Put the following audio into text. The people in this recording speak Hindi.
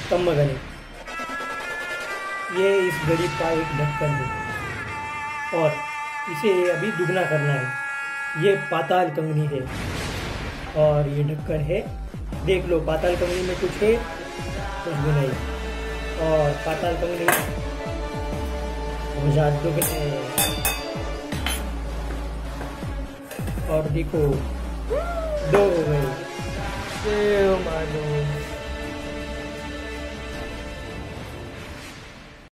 कम्मगनी। ये इस घड़ी का एक ढक्कन है और इसे अभी दुगना करना है। ये पाताल कंगनी है और ये ढक्कन है। देख लो पाताल कंगनी में कुछ है, कुछ भी नहीं। और पाताल कंगनी हो जाए दुगने। और देखो 2 हो गई।